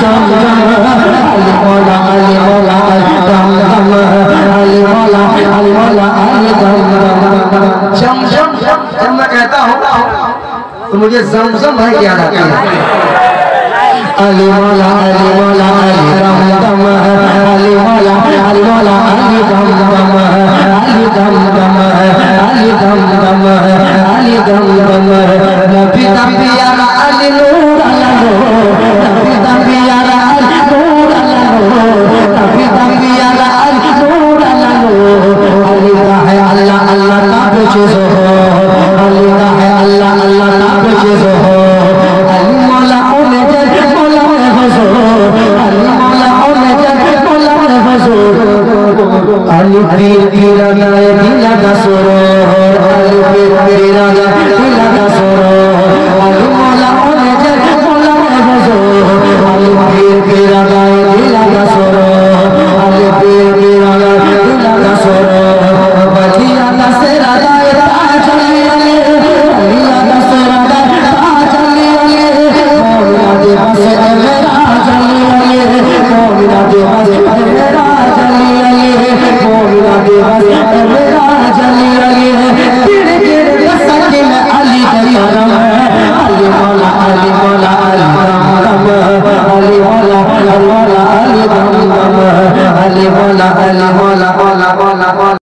दम दम अली मौला दम दम अली मौला अली दम दम। जमजम जब मैं कहता हूँ तो मुझे जमजम भाई याद आती है। अली मौला अली दम दम अली मौला अली दम दम अली दम दम अली दम दम अली दम दम। नबी तंबियारा अली नूर अल्लाह नबी तंबियारा अली नूर अल्लाह नबी तंबियारा अली नूर अल्लाह अली का है अल्लाह अल्लाह का कुछ हो अली का है अल्लाह अल्लाह का कुछ हो अली मौला ओले जग मौला में फसो अली मौला ओले जग मौला में फसो अली पीर पीरा गाए दिला का सुरो अली पीर पीरा गाए दिला का सुरो अली मौला ओले जग मौला में फसो अली पीर पीरा गाए दिला का सुरो अली पीर पीरा गाए दिला का सुरो बलिया का सेरा गाए ताज अली बलिया का सेरा गाए ताज अली मौला दे बस मेरा जली मौला दे बस मेरा जली मौला दे बस मेरा जली गिर गिर सके मैं अली करम अली मौला अली दम दम अली मौला अली दम दम अली मौला